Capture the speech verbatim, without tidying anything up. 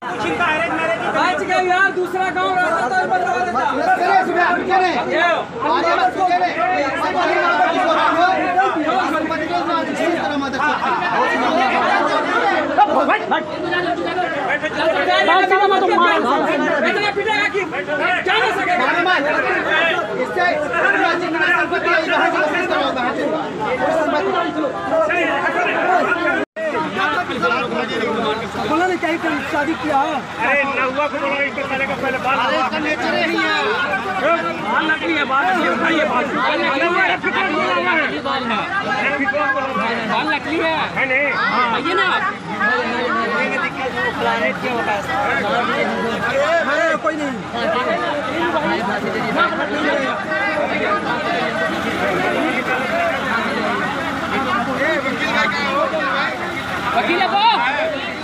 बच गए यार, दूसरा गांव रहता था बदला देता। बोला नहीं चाहिए शादी किया। अरे नौवा को बोला इसको साले का पहले बाल इसका नेचर ही है। बाल नकली है, बाल नकली है, ये बाल बाल नकली है, फिटनेस बोला हुआ है, बाल है, फिटनेस बोला हुआ है, बाल नकली है, है नहीं? हाँ ये ना ये दिक्कत जो प्लैनेट क्या होता है। अरे कोई नहीं, वकील है वो।